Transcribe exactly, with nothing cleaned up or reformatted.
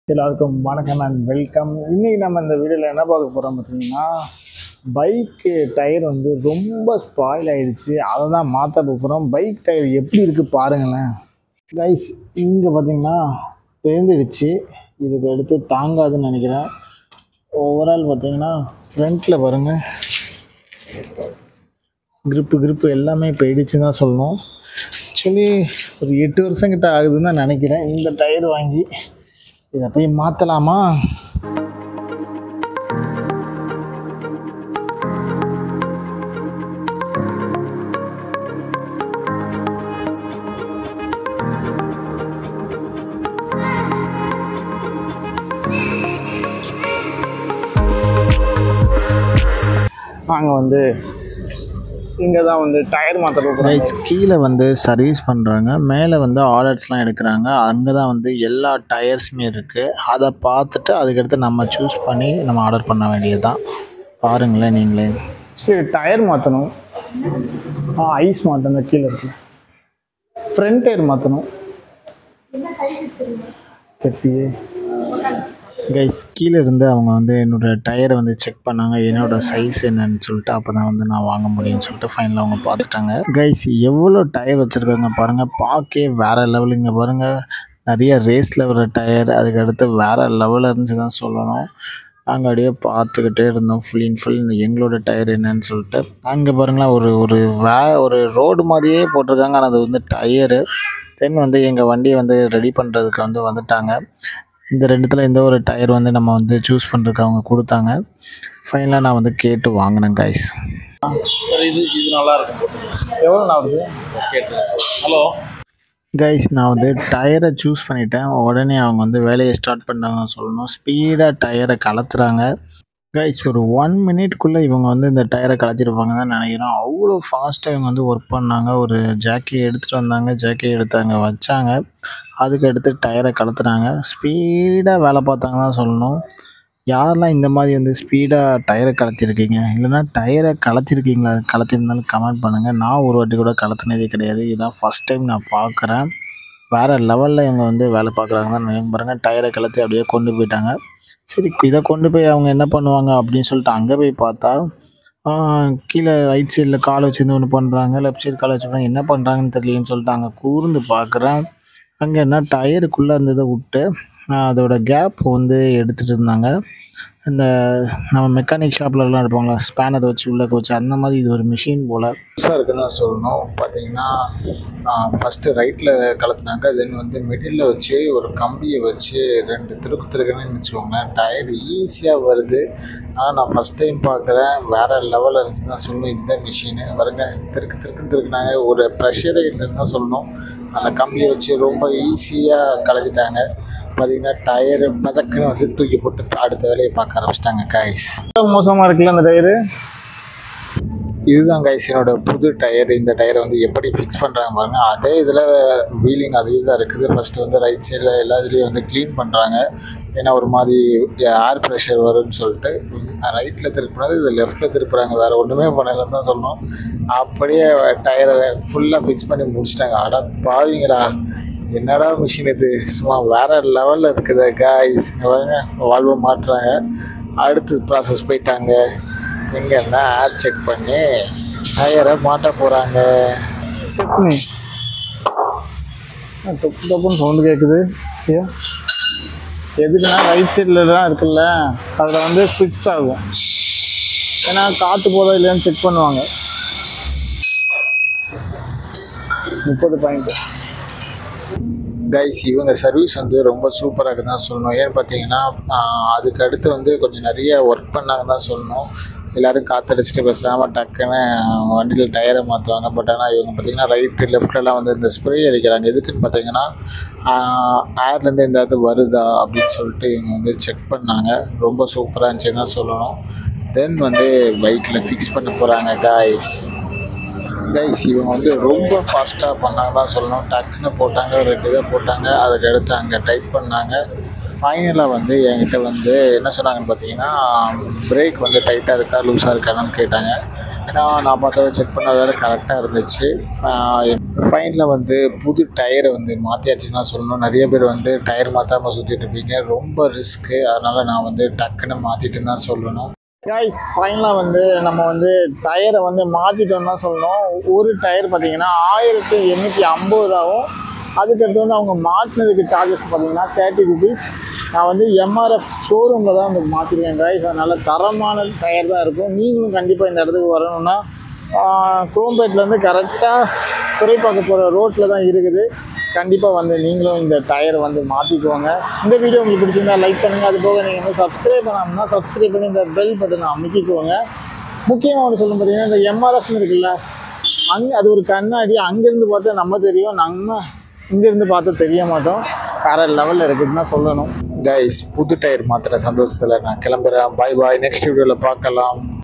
எல்லாருக்கும் வணக்கம் and welcome. இன்றைக்கி நம்ம இந்த வீடியோவில் என்ன பார்க்க போகிறோம் பார்த்தீங்கன்னா, பைக்கு டயர் வந்து ரொம்ப ஸ்பாயில் ஆகிடுச்சு. அதை தான் மாற்ற போகிறோம். பைக் டயர் எப்படி இருக்குது பாருங்களேன் கைஸ். இங்கே பார்த்தீங்கன்னா பேர்ந்துடுச்சு. இதுக்கு எடுத்து தாங்காதுன்னு நினைக்கிறேன். ஓவரால் பார்த்தீங்கன்னா ஃப்ரண்ட்டில் பாருங்கள், கிரிப்பு கிரிப்பு எல்லாமே போயிடுச்சு தான் சொல்லணும். ஆக்சுவலி ஒரு எட்டு வருஷம் கிட்ட ஆகுதுன்னு தான் நினைக்கிறேன் இந்த டயர் வாங்கி. இதை போய் மாற்றலாமா? நாங்கள் வந்து இங்கே தான் வந்து டயர் மாற்ற போகிறோம். கீழே வந்து சர்வீஸ் பண்ணுறாங்க, மேலே வந்து ஆர்டர்ஸ்லாம் எடுக்கிறாங்க. அங்கே தான் வந்து எல்லா டயர்ஸுமே இருக்குது. அதை பார்த்துட்டு அதுக்கடுத்து நம்ம சூஸ் பண்ணி நம்ம ஆர்டர் பண்ண வேண்டியது தான். பாருங்களேன் நீங்களே. சரி, டயர் மாற்றணும். ஆ ஐஸ் மாற்றணும். கீழே இருக்கு ஃப்ரண்ட் டயர் மாற்றணும். எப்படியே கைஸ் கீழே இருந்து அவங்க வந்து என்னோடய டயரை வந்து செக் பண்ணாங்க, என்னோடய சைஸ் என்னன்னு சொல்லிட்டு. அப்போ தான் வந்து நான் வாங்க முடியும்னு சொல்லிட்டு ஃபைனலாக அவங்க பார்த்துட்டாங்க. கைஸ் எவ்வளோ டயர் வச்சுருக்காங்க பாருங்கள், பார்க்கே வேறு லெவலுங்க. பாருங்கள், நிறைய ரேஸில் வர டயர், அதுக்கடுத்து வேறு லெவலில் இருந்துச்சு தான் சொல்லணும். நாங்கள் அப்படியே பார்த்துக்கிட்டே இருந்தோம் ஃபுல் அண்ட் ஃபுல் இந்த எங்களோட டயர் என்னன்னு சொல்லிட்டு. அங்கே பாருங்களேன், ஒரு ஒரு வே ஒரு ரோடு மாதிரியே போட்டிருக்காங்க, ஆனால் அது வந்து டயரு. தென் வந்து எங்கள் வண்டியை வந்து ரெடி பண்ணுறதுக்கு வந்து வந்துட்டாங்க. இந்த ரெண்டுத்தில் எந்த ஒரு டயர் வந்து நம்ம வந்து சூஸ் பண்ணுறதுக்கு அவங்க கொடுத்தாங்க. ஃபைனலாக நான் வந்து கேட்டு வாங்கினேன் கைஸ். சார் இது இது நல்லா இருக்கும். எவ்வளோ நான் வருது கேட்டுருங்க சார். ஹலோ கைஸ், நான் வந்து டயரை சூஸ் பண்ணிட்டேன். உடனே அவங்க வந்து வேலையை ஸ்டார்ட் பண்ணாங்கன்னு சொல்லணும். ஸ்பீடாக டயரை கலத்துறாங்க கைஸ். ஒரு ஒன் மினிட்குள்ளே இவங்க வந்து இந்த டயரை கலத்திருப்பாங்க தான் நினைக்கிறோம். அவ்வளோ ஃபாஸ்ட்டாக இவங்க வந்து ஒர்க் பண்ணாங்க. ஒரு ஜாக்கி எடுத்துகிட்டு வந்தாங்க, ஜாக்கி எடுத்தாங்க வச்சாங்க, அதுக்கு எடுத்து டயரை கலத்துனாங்க. ஸ்பீடாக வேலை பார்த்தாங்க தான் சொல்லணும். யாரெல்லாம் இந்த மாதிரி வந்து ஸ்பீடாக டயரை கலத்திருக்கீங்க, இல்லைனா டயரை கலத்திருக்கீங்களா, கலத்திருந்தாலும் கமெண்ட் பண்ணுங்கள். நான் ஒரு வாட்டி கூட கலத்துனதே கிடையாது. இதுதான் ஃபஸ்ட் டைம் நான் பார்க்குறேன். வேறு லெவலில் இவங்க வந்து வேலை பார்க்குறாங்க தான் நினைக்கிறேன். பாருங்கள், டயரை கலத்தி அப்படியே கொண்டு போயிட்டாங்க. சரி, இதை கொண்டு போய் அவங்க என்ன பண்ணுவாங்க அப்படின்னு சொல்லிட்டு அங்கே போய் பார்த்தா கீழே ரைட் சைடில் காலை வச்சுருந்து ஒன்று பண்ணுறாங்க, லெஃப்ட் சைடு காலை வச்சுருக்காங்க. என்ன பண்ணுறாங்கன்னு தெரியலன்னு சொல்லிட்டு அங்கே கூர்ந்து பார்க்குறேன். அங்கே என்ன டயருக்குள்ளே இருந்ததை விட்டு அதோட கேப் வந்து எடுத்துகிட்டு இருந்தாங்க. இந்த நம்ம மெக்கானிக் ஷாப்லலாம் இருப்பாங்களா, ஸ்பேனர் வச்சு உள்ளே வச்சு, அந்த மாதிரி இது ஒரு மிஷின் போல் புதுசாக இருக்குன்னு தான் சொல்லணும். பார்த்தீங்கன்னா ஃபஸ்ட்டு ரைட்டில் கலத்துனாங்க, தென் வந்து மிடில் வச்சு ஒரு கம்பியை வச்சு ரெண்டு திருக்கு திருக்குன்னு வச்சுக்கோங்க, டயர் ஈஸியாக வருது. ஆனால் நான் ஃபஸ்ட் டைம் பார்க்குறேன். வேறு லெவலில் இருந்துச்சு தான் சொல்லணும் இந்த மிஷினு. வருங்க, திருக்கு திருக்கு திருக்குனாங்க, ஒரு ப்ரெஷரே இல்லைன்னு தான் சொல்லணும். அந்த கம்பியை வச்சு ரொம்ப ஈஸியாக கலத்திட்டாங்க. பார்த்தீங்கன்னா டயரு பதக்குன்னு வந்து தூக்கி போட்டு அடுத்த வேலையை பார்க்க ஆரம்பிச்சிட்டாங்க கைஸ். மோசமாக இருக்குல்ல அந்த டயரு. இதுதான் கைஸ் என்னோட புது டயர். இந்த டயரை வந்து எப்படி ஃபிக்ஸ் பண்ணுறாங்க பாருங்கள். அதே இதில் வீலிங் அதே தான் இருக்குது. ஃபஸ்ட்டு வந்து ரைட் சைடில் எல்லா இதுலேயும் வந்து க்ளீன் பண்ணுறாங்க, ஏன்னா ஒரு மாதிரி ஏர் ப்ரெஷர் வரும்னு சொல்லிட்டு. ரைட்டில் திருப்பினது இது லெஃப்ட்டில் திருப்புறாங்க, வேறு ஒன்றுமே பண்ணலன்னு தான் சொல்லணும். அப்படியே டயரை ஃபுல்லாக ஃபிக்ஸ் பண்ணி முடிச்சிட்டாங்க. அட பாவீங்களா, என்னடா மிஷின் இது, சும்மா வேறு லெவலில் இருக்குது காய்ஸ். பாருங்க, வால்வை மாட்டுறாங்க, அடுத்து ப்ராசஸ் போயிட்டாங்க. எங்கன்னா ஏர் செக் பண்ணி டயரை மாட்ட போகிறாங்க. ஸ்டெப்னி டொப்பு டப்புன்னு சவுண்டு கேட்குது. சரியா, எதுக்குன்னா ரைட் சைடில் தான் இருக்குல்ல, அதில் வந்து ஃபிக்ஸ் ஆகும். ஏன்னா காற்று போதா இல்லையான்னு செக் பண்ணுவாங்க. முப்பது பாயிண்ட் கைஸ். இவங்க சர்வீஸ் வந்து ரொம்ப சூப்பராக இருக்குன்னு தான் சொல்லணும். ஏன்னு பார்த்தீங்கன்னா அதுக்கு அடுத்து வந்து கொஞ்சம் நிறைய ஒர்க் பண்ணாங்கன்னு தான் சொல்லணும். எல்லோரும் காற்றடிச்சிட்டு பேசாமல் டக்குன்னு வண்டியில் டயரை மாற்றுவாங்க. பட் ஆனால் இவங்க பார்த்திங்கன்னா ரைட்டு லெஃப்ட்லலாம் வந்து இந்த ஸ்ப்ரே அடிக்கிறாங்க. எதுக்குன்னு பார்த்தீங்கன்னா ஏர்லேருந்து இந்த இது வருதா அப்படின்னு சொல்லிட்டு இவங்க வந்து செக் பண்ணாங்க. ரொம்ப சூப்பராக இருந்துச்சுன்னு தான் சொல்லணும். தென் வந்து பைக்கில் ஃபிக்ஸ் பண்ண போகிறாங்க காய்ஸ். கைஸ் இவங்க வந்து ரொம்ப ஃபாஸ்ட்டாக பண்ணாங்க தான் சொல்லணும். டக்குன்னு போட்டாங்க, ரெண்டு இதை போட்டாங்க, அதுக்கு அடுத்து அங்கே டைப் பண்ணாங்க. ஃபைனலாக வந்து என்கிட்ட வந்து என்ன சொன்னாங்கன்னு பார்த்தீங்கன்னா பிரேக் வந்து டைட்டாக இருக்கா லூஸாக இருக்கான்னு கேட்டாங்க. நான் நான் பார்த்தா செக் பண்ண வேறு கரெக்டாக இருந்துச்சு. ஃபைனலாக வந்து புது டயரை வந்து மாற்றியாச்சுன்னா சொல்லணும். நிறைய பேர் வந்து டயர் மாற்றாமல் சுற்றிட்டு இருப்பீங்க, ரொம்ப ரிஸ்க்கு. அதனால் நான் வந்து டக்குன்னு மாற்றிட்டுன்னு தான் சொல்லணும். கைஸ் ஃபைனலாக வந்து நம்ம வந்து டயரை வந்து மாற்றிட்டோம்னு தான் சொல்லணும். ஒரு டயர் பார்த்தீங்கன்னா ஆயிரத்தி எண்ணூற்றி ஐம்பது ரூபாவும், அதுக்கடுத்து வந்து அவங்க மாற்றினதுக்கு சார்ஜஸ் பார்த்தீங்கன்னா தேர்ட்டி ருபீஸ். நான் வந்து எம்ஆர்எஃப் ஷோரூமில் தான் வந்து மாற்றிருக்கேன் கைஸ். அதனால் தரமான டயர் தான் இருக்கும். நீங்களும் கண்டிப்பாக இந்த இடத்துக்கு வரணும்னா குரோம்பேட்லேருந்து கரெக்டாக துறைப்பாக்க போகிற ரோட்டில் தான் இருக்குது. கண்டிப்பாக வந்து நீங்களும் இந்த டயரை வந்து மாற்றிக்குவாங்க. இந்த வீடியோ உங்களுக்கு பிடிச்சிருந்தா லைக் பண்ணுங்கள். அது போக நீங்கள் வந்து சப்ஸ்கிரைப் பண்ணாமன்னா சப்ஸ்கிரைப் பண்ணி இந்த பெல் பட்டனை அமைக்கிக்குவாங்க. முக்கியமாக ஒன்று சொல்லணும் பார்த்தீங்கன்னா, இந்த எம்ஆர்எஃப்னு இருக்குல்ல, அங்கே அது ஒரு கண்ணாடி. அங்கேருந்து பார்த்தா நம்ம தெரியும், நம்ம இங்கேருந்து பார்த்தா தெரிய மாட்டோம். வேறு லெவலில் இருக்குதுன்னு தான் சொல்லணும். கைஸ் புது டயர் மாத்திர சந்தோஷத்தில் நான் கிளம்புறேன். பாய் பாய். நெக்ஸ்ட் வீடியோவில் பார்க்கலாம்.